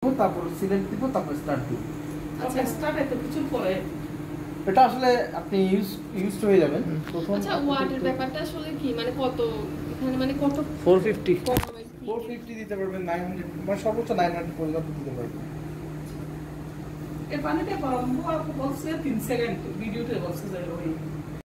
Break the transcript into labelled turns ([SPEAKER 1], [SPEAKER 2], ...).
[SPEAKER 1] তারপর সিলেক্ট দিব, তারপর স্টার্ট দিব।
[SPEAKER 2] আচ্ছা স্টার্ট এত কিছু পরে
[SPEAKER 1] এটা আসলে আপনি ইউজ হয়ে যাবেন প্রথম।
[SPEAKER 2] আচ্ছা ওয়াটের ব্যাপারটা আসলে কি মানে কত এখানে মানে কত
[SPEAKER 3] 450
[SPEAKER 1] 450 দিতে পারবেন, 900 মানে সর্বোচ্চ 900 পর্যন্ত দিতে পারবেন।
[SPEAKER 2] এর পানিটা গরম হওয়ার বলছে 3 সেকেন্ড ভিডিওতে বলছে যে ওই